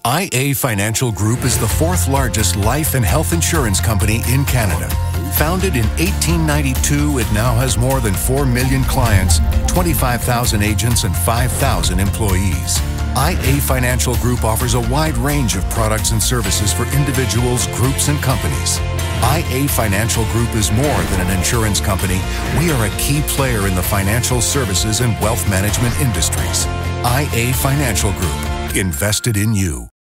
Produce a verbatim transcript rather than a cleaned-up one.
I A Financial Group is the fourth largest life and health insurance company in Canada. Founded in eighteen ninety-two, it now has more than four million clients, twenty-five thousand agents, and five thousand employees. I A Financial Group offers a wide range of products and services for individuals, groups, and companies. I A Financial Group is more than an insurance company. We are a key player in the financial services and wealth management industries. I A Financial Group, invested in you.